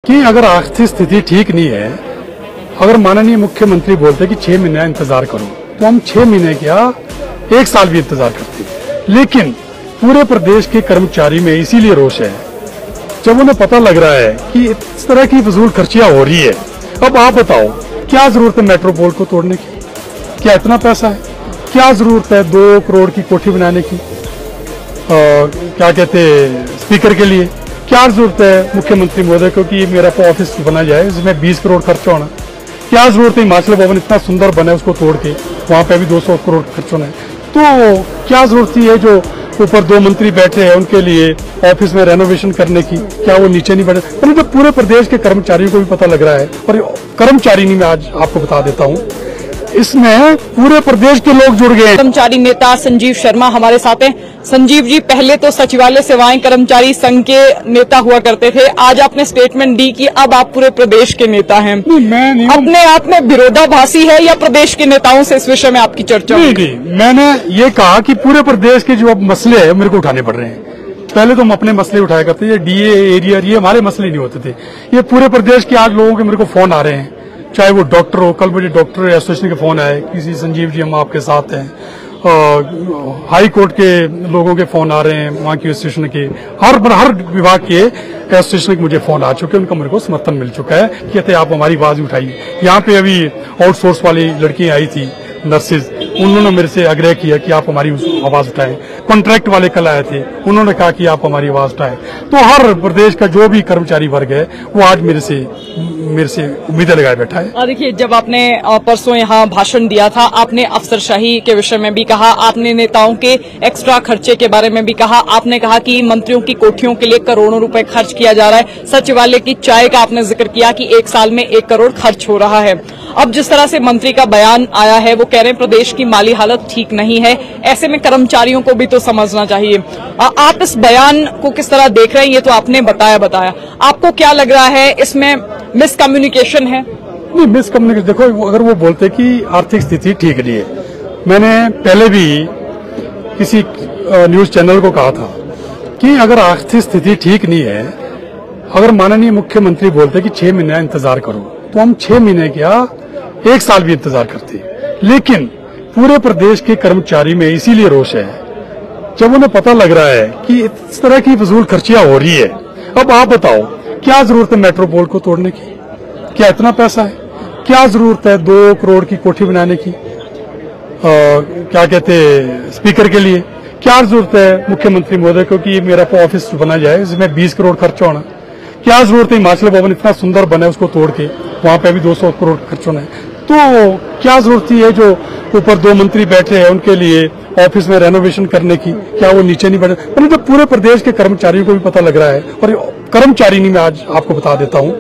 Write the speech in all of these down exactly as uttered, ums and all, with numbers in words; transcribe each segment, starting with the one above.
कि अगर आर्थिक स्थिति ठीक नहीं है, अगर माननीय मुख्यमंत्री बोलते कि छह महीने इंतजार करो, तो हम छह महीने क्या एक साल भी इंतजार करते। लेकिन पूरे प्रदेश के कर्मचारी में इसीलिए रोष है, जब उन्हें पता लग रहा है कि इस तरह की फजूल खर्चियां हो रही है। अब आप बताओ, क्या जरूरत है मेट्रोपोल को तोड़ने की? क्या इतना पैसा है? क्या जरूरत है दो करोड़ की कोठी बनाने की? आ, क्या कहते हैं स्पीकर के लिए? क्या जरूरत है मुख्यमंत्री महोदय को कि मेरा ऑफिस बना जाए, इसमें बीस करोड़ खर्च होना? क्या जरूरत है हिमाचल भवन इतना सुंदर बना है उसको तोड़ के वहां पे भी दो सौ करोड़ खर्च होना है? तो क्या जरूरत है जो ऊपर दो मंत्री बैठे हैं उनके लिए ऑफिस में रेनोवेशन करने की? क्या वो नीचे नहीं बैठे? परंतु तो पूरे प्रदेश के कर्मचारियों को भी पता लग रहा है, और कर्मचारी नहीं, मैं आज आपको बता देता हूँ, इसमें पूरे प्रदेश के लोग जुड़ गए हैं। कर्मचारी नेता संजीव शर्मा हमारे साथ हैं। संजीव जी, पहले तो सचिवालय सेवाएं कर्मचारी संघ के नेता हुआ करते थे, आज आपने स्टेटमेंट दी कि अब आप पूरे प्रदेश के नेता हैं। नहीं, मैं नहीं, अपने आप में विरोधाभासी है या प्रदेश के नेताओं से इस विषय में आपकी चर्चा? नहीं, नहीं, मैंने ये कहा कि पूरे प्रदेश के जो मसले है मेरे को उठाने पड़ रहे हैं। पहले तो हम अपने मसले उठाया करते थे, डीए एरिया ये हमारे मसले नहीं होते थे। ये पूरे प्रदेश के आज लोगों के मेरे को फोन आ रहे हैं, चाहे वो डॉक्टर हो। कल मुझे डॉक्टर एसोसिएशन के फोन आए, किसी संजीव जी हम आपके साथ हैं। हाई कोर्ट के लोगों के फोन आ रहे हैं, वहां की एसोसिएशन के, हर हर विभाग के एसोसिएशन के मुझे फोन आ चुके हैं। उनका मेरे को समर्थन मिल चुका है, कहते आप हमारी आवाज उठाइए। यहाँ पे अभी आउटसोर्स वाली लड़कियां आई थी, नर्सेज, उन्होंने मेरे से आग्रह किया कि आप हमारी आवाज उठाएं। कॉन्ट्रैक्ट वाले कल आए थे, उन्होंने कहा कि आप हमारी आवाज उठाएं। तो हर प्रदेश का जो भी कर्मचारी वर्ग है वो आज मेरे से मेरे से उम्मीदें लगाए बैठा है। देखिए, जब आपने परसों यहाँ भाषण दिया था, आपने अफसरशाही के विषय में भी कहा, आपने नेताओं के एक्स्ट्रा खर्चे के बारे में भी कहा, आपने कहा कि मंत्रियों की कोठियों के लिए करोड़ों रुपए खर्च किया जा रहा है। सचिवालय की चाय का आपने जिक्र किया कि एक साल में एक करोड़ खर्च हो रहा है। अब जिस तरह से मंत्री का बयान आया है, वो कह रहे हैं प्रदेश की माली हालत ठीक नहीं है, ऐसे में कर्मचारियों को भी तो समझना चाहिए। आप इस बयान को किस तरह देख रहे हैं? ये तो आपने बताया बताया आपको क्या लग रहा है, इसमें मिसकम्युनिकेशन है? नहीं, मिसकम्युनिकेशन देखो, अगर वो बोलते कि आर्थिक स्थिति ठीक नहीं है, मैंने पहले भी किसी न्यूज चैनल को कहा था कि अगर आर्थिक स्थिति ठीक नहीं है, अगर माननीय मुख्यमंत्री बोलते कि छह महीने इंतजार करो, तो हम छह महीने क्या एक साल भी इंतजार करते। लेकिन पूरे प्रदेश के कर्मचारी में इसीलिए रोष है, जब उन्हें पता लग रहा है कि इस तरह की फजूल खर्चियां हो रही है। अब आप बताओ, क्या जरूरत है मेट्रोपोल को तोड़ने की? क्या इतना पैसा है? क्या जरूरत है दो करोड़ की कोठी बनाने की? आ, क्या कहते हैं स्पीकर के लिए? क्या जरूरत है मुख्यमंत्री महोदय को कि मेरा ऑफिस बना जाए, इसमें बीस करोड़ खर्च होना? क्या जरूरत है हिमाचल भवन इतना सुंदर बना है उसको तोड़ के वहां पे भी दो सौ करोड़ खर्च होना है? तो क्या जरूरत है जो ऊपर दो मंत्री बैठे हैं उनके लिए ऑफिस में रेनोवेशन करने की? क्या वो नीचे नहीं बैठे? परंतु तो पूरे प्रदेश के कर्मचारियों को भी पता लग रहा है, और कर्मचारी नहीं, मैं आज आपको बता देता हूँ,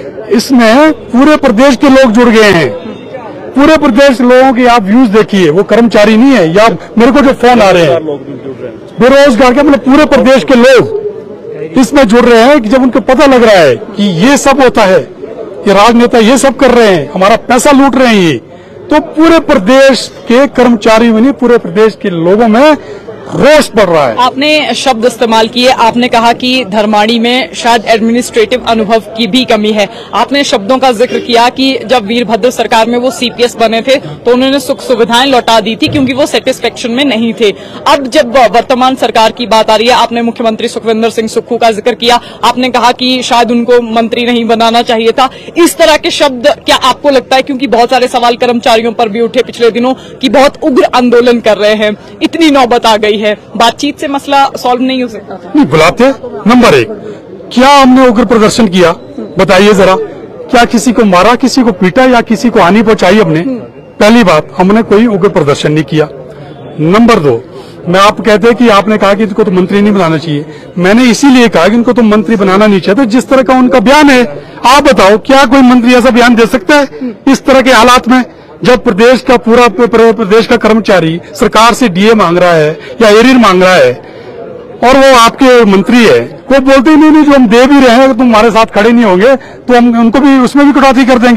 इसमें पूरे प्रदेश के लोग जुड़ गए हैं। पूरे प्रदेश के लोगों के आप व्यूज देखिए, वो कर्मचारी नहीं है, या मेरे को जो फोन आ रहे हैं बेरोजगार के, मतलब पूरे प्रदेश के लोग इसमें जुड़ रहे हैं कि जब उनको पता लग रहा है कि ये सब होता है, ये राजनेता ये सब कर रहे हैं, हमारा पैसा लूट रहे हैं, ये तो पूरे प्रदेश के कर्मचारी में नहीं, पूरे प्रदेश के लोगों में रोष बढ़ रहा है। आपने शब्द इस्तेमाल किए, आपने कहा कि धर्माड़ी में शायद एडमिनिस्ट्रेटिव अनुभव की भी कमी है। आपने शब्दों का जिक्र किया कि जब वीरभद्र सरकार में वो सीपीएस बने थे तो उन्होंने सुख सुविधाएं लौटा दी थी क्योंकि वो सेटिस्फेक्शन में नहीं थे। अब जब वर्तमान सरकार की बात आ रही है, आपने मुख्यमंत्री सुखविंदर सिंह सुक्खू का जिक्र किया, आपने कहा कि शायद उनको मंत्री नहीं बनाना चाहिए था। इस तरह के शब्द क्या आपको लगता है, क्योंकि बहुत सारे सवाल कर्मचारियों पर भी उठे पिछले दिनों कि बहुत उग्र आंदोलन कर रहे हैं, इतनी नौबत आ गई है, बातचीत से मसला सॉल्व नहीं हो सकता? नहीं, बुलाते। नंबर एक, क्या हमने उग्र प्रदर्शन किया? बताइए जरा, क्या किसी को मारा, किसी को पीटा, या किसी को हानि पहुंचाई हमने? पहली बात, हमने कोई उग्र प्रदर्शन नहीं किया। नंबर दो, मैं आप कहते हैं कि आपने कहा कि इनको तो मंत्री नहीं बनाना चाहिए, मैंने इसीलिए कहा कि इनको तो मंत्री बनाना नहीं चाहिए। तो जिस तरह का उनका बयान है, आप बताओ क्या कोई मंत्री ऐसा बयान दे सकता है इस तरह के हालात में, जब प्रदेश का पूरा प्रदेश का कर्मचारी सरकार से डीए मांग रहा है या एरियर मांग रहा है, और वो आपके मंत्री है, वो बोलते ही नहीं, नहीं जो हम दे भी रहे हैं, तुम हमारे साथ खड़े नहीं होंगे तो हम उनको भी उसमें भी कटौती कर देंगे।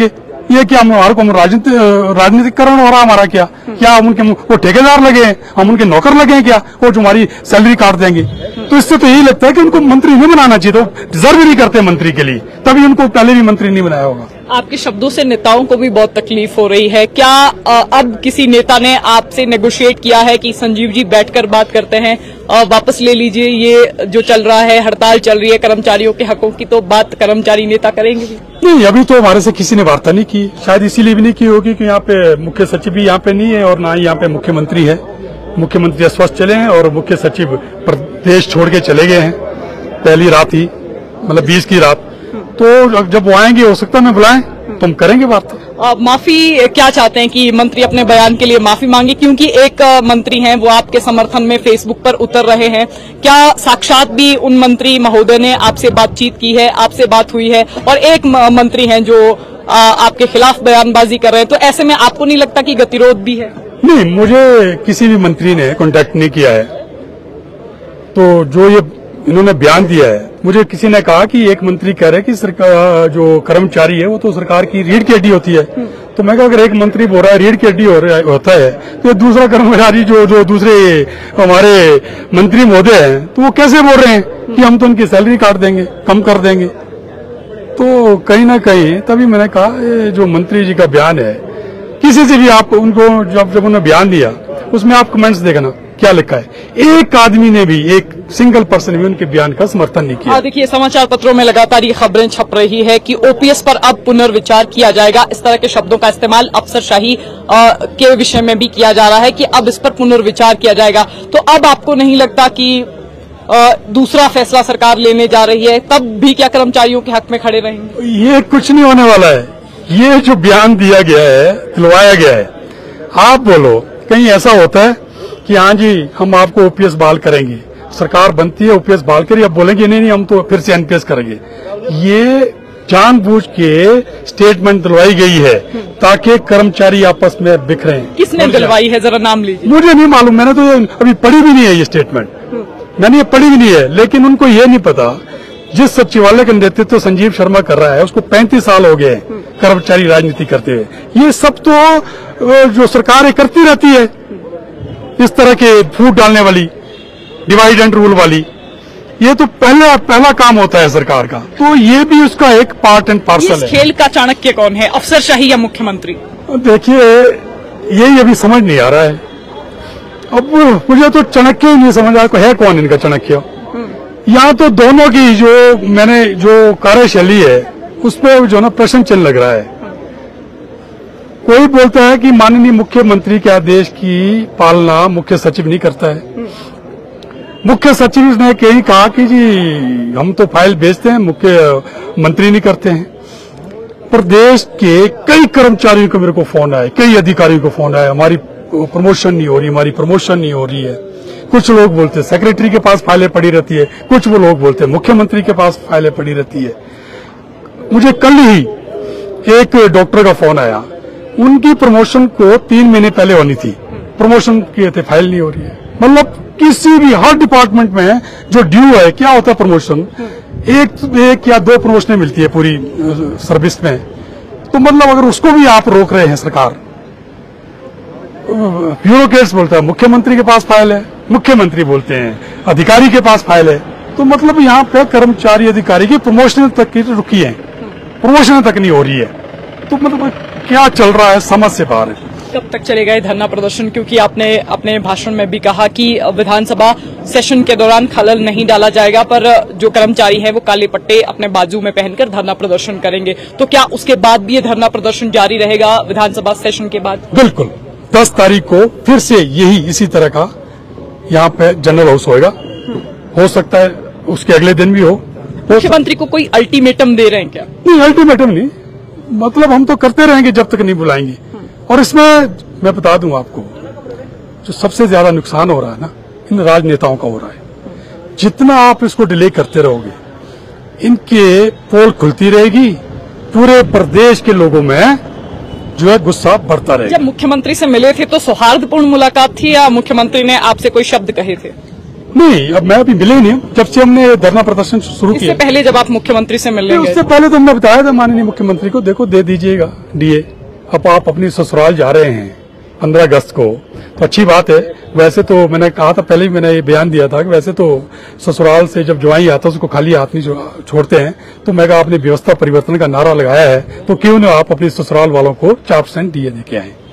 ये क्या हमारे को राजनीति राजनीतिकरण हो रहा हमारा क्या क्या हम उनके वो ठेकेदार लगे हैं, हम उनके नौकर लगे हैं क्या, वो जो हमारी सैलरी काट देंगे। तो इससे तो यही लगता है कि उनको मंत्री नहीं बनाना चाहिए, तो डिजर्व ही नहीं करते मंत्री के लिए, तभी उनको पहले भी मंत्री नहीं बनाया होगा। आपके शब्दों से नेताओं को भी बहुत तकलीफ हो रही है। क्या आ, अब किसी नेता ने आपसे नेगोशिएट किया है कि संजीव जी बैठकर बात करते हैं, आ, वापस ले लीजिए ये जो चल रहा है, हड़ताल चल रही है कर्मचारियों के हकों की, तो बात कर्मचारी नेता करेंगे भी? नहीं, अभी तो हमारे से किसी ने वार्ता नहीं की, शायद इसीलिए भी नहीं की होगी कि यहाँ पे मुख्य सचिव भी यहाँ पे नहीं है और ना ही यहाँ पे मुख्यमंत्री है। मुख्यमंत्री अस्वस्थ चले हैं और मुख्य सचिव प्रदेश छोड़ के चले गए हैं पहली रात ही, मतलब बीस की रात। तो जब वो आएंगे हो सकता है मैं बुलाएं तो हम करेंगे बात। माफी क्या चाहते हैं कि मंत्री अपने बयान के लिए माफी मांगे, क्योंकि एक मंत्री हैं वो आपके समर्थन में फेसबुक पर उतर रहे हैं। क्या साक्षात भी उन मंत्री महोदय ने आपसे बातचीत की है, आपसे बात हुई है, और एक मंत्री हैं जो आ, आपके खिलाफ बयानबाजी कर रहे हैं, तो ऐसे में आपको नहीं लगता कि गतिरोध भी है? नहीं, मुझे किसी भी मंत्री ने कांटेक्ट नहीं किया है। तो जो ये इन्होंने बयान दिया है, मुझे किसी ने कहा कि एक मंत्री कह रहे हैं कि सरकार जो कर्मचारी है वो तो सरकार की रीढ़ की हड्डी होती है। तो मैं कहा अगर एक मंत्री बोल रहा है रीढ़ की हड्डी हो रहा होता है, तो दूसरा कर्मचारी जो जो दूसरे हमारे मंत्री महोदय हैं तो वो कैसे बोल रहे हैं कि हम तो उनकी सैलरी काट देंगे, कम कर देंगे। तो कहीं ना कहीं तभी मैंने कहा ये जो मंत्री जी का बयान है, किसी से भी आप उनको जब जब उन्होंने बयान दिया उसमें आप कमेंट्स देखना क्या लिखा है, एक आदमी ने भी, एक सिंगल पर्सन भी उनके बयान का समर्थन नहीं किया। देखिए समाचार पत्रों में लगातार ये खबरें छप रही है कि ओपीएस पर अब पुनर्विचार किया जाएगा। इस तरह के शब्दों का इस्तेमाल अफसरशाही के विषय में भी किया जा रहा है कि अब इस पर पुनर्विचार किया जाएगा। तो अब आपको नहीं लगता कि आ, दूसरा फैसला सरकार लेने जा रही है, तब भी क्या कर्मचारियों के हक में खड़े रहेंगे? ये कुछ नहीं होने वाला है। ये जो बयान दिया गया है, दिलवाया गया है, आप बोलो कहीं ऐसा होता है कि हाँ जी हम आपको ओपीएस बहाल करेंगे, सरकार बनती है ओपीएस बहाल करिए, अब बोलेंगे नहीं नहीं हम तो फिर से एनपीएस करेंगे। ये जानबूझ के स्टेटमेंट दिलवाई गई है ताकि कर्मचारी आपस में बिखरे। किसने दिलवाई है, जरा नाम लीजिए। मुझे नहीं मालूम, मैंने तो अभी पढ़ी भी नहीं है ये स्टेटमेंट, मैंने ये पढ़ी भी नहीं है। लेकिन उनको ये नहीं पता, जिस सचिवालय का नेतृत्व संजीव शर्मा कर रहा है उसको पैंतीस साल हो गए कर्मचारी राजनीति करते हुए। ये सब तो जो सरकार करती रहती है, इस तरह के फूट डालने वाली, डिवाइड एंड रूल वाली, ये तो पहला पहला काम होता है सरकार का। तो ये भी उसका एक पार्ट एंड पार्सल है। खेल का चाणक्य कौन है, अफसरशाही या मुख्यमंत्री? देखिए यही अभी समझ नहीं आ रहा है। अब मुझे तो चाणक्य ही नहीं समझ आया है कौन इनका चाणक्य। यहाँ तो दोनों की जो मैंने जो कार्यशैली है उस पर जो ना प्रश्न चिन्ह लग रहा है। कोई बोलता है कि माननीय मुख्यमंत्री के आदेश की पालना मुख्य सचिव नहीं करता है। मुख्य सचिव ने कहीं कहा कि जी हम तो फाइल भेजते हैं, मुख्य मंत्री नहीं करते हैं। प्रदेश के कई कर्मचारियों को मेरे को फोन आए, कई अधिकारियों को फोन आया, हमारी प्रमोशन नहीं हो रही, हमारी प्रमोशन नहीं हो रही है। कुछ लोग बोलते हैं सेक्रेटरी के पास फाइलें पड़ी रहती है, कुछ वो लोग बोलते हैं मुख्यमंत्री के पास फाइलें पड़ी रहती है। मुझे कल ही एक डॉक्टर का फोन आया, उनकी प्रमोशन को तीन महीने पहले होनी थी, प्रमोशन किए थे, फाइल नहीं हो रही है। मतलब किसी भी हर डिपार्टमेंट में जो ड्यू है, क्या होता है प्रमोशन, एक एक या दो प्रमोशनें मिलती है पूरी सर्विस में। तो मतलब अगर उसको भी आप रोक रहे हैं सरकार, ब्यूरोक्रेट्स बोलता है मुख्यमंत्री के पास फाइल है, मुख्यमंत्री बोलते हैं अधिकारी के पास फाइल है, तो मतलब यहाँ पे कर्मचारी अधिकारी की प्रमोशन तक की रुकी है, प्रमोशन तक नहीं हो रही है। तो मतलब क्या चल रहा है, समझ से बाहर है। कब तक चलेगा ये धरना प्रदर्शन? क्योंकि आपने अपने भाषण में भी कहा कि विधानसभा सेशन के दौरान खलल नहीं डाला जाएगा, पर जो कर्मचारी हैं वो काले पट्टे अपने बाजू में पहनकर धरना प्रदर्शन करेंगे। तो क्या उसके बाद भी ये धरना प्रदर्शन जारी रहेगा विधानसभा सेशन के बाद? बिल्कुल, दस तारीख को फिर से यही इसी तरह का यहाँ पे जनरल हाउस होएगा। हो सकता है उसके अगले दिन भी हो। मुख्यमंत्री को कोई अल्टीमेटम दे रहे हैं क्या? नहीं, अल्टीमेटम नहीं, मतलब हम तो करते रहेंगे जब तक नहीं बुलाएंगे। और इसमें मैं बता दूं आपको, जो सबसे ज्यादा नुकसान हो रहा है ना, इन राजनेताओं का हो रहा है। जितना आप इसको डिले करते रहोगे, इनके पोल खुलती रहेगी, पूरे प्रदेश के लोगों में जो है गुस्सा बढ़ता रहेगा। जब मुख्यमंत्री से मिले थे तो सौहार्दपूर्ण मुलाकात थी या मुख्यमंत्री ने आपसे कोई शब्द कहे थे? नहीं, अब मैं अभी मिले नहीं हूं। जब से हमने धरना प्रदर्शन शुरू इससे किया, पहले जब आप मुख्यमंत्री से मिलने गए उससे पहले तो हमने बताया था माननीय मुख्यमंत्री को, देखो दे दीजिएगा डीए। अब आप अपनी ससुराल जा रहे हैं पंद्रह अगस्त को, तो अच्छी बात है। वैसे तो मैंने कहा था, पहले ही मैंने ये बयान दिया था कि वैसे तो ससुराल से जब ज्वाई आता है उसको खाली हाथ नहीं छोड़ते हैं। तो मैं कहा आपने व्यवस्था परिवर्तन का नारा लगाया है, तो क्यों ना आप अपनी ससुराल वालों को चार परसेंट डीए दे के आए।